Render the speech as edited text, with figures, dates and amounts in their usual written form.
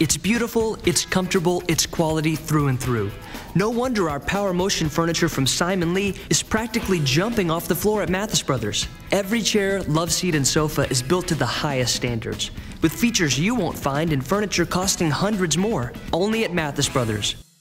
It's beautiful, it's comfortable, it's quality through and through. No wonder our Power Motion furniture from Simon Lee is practically jumping off the floor at Mathis Brothers. Every chair, love seat, and sofa is built to the highest standards, with features you won't find in furniture costing hundreds more, only at Mathis Brothers.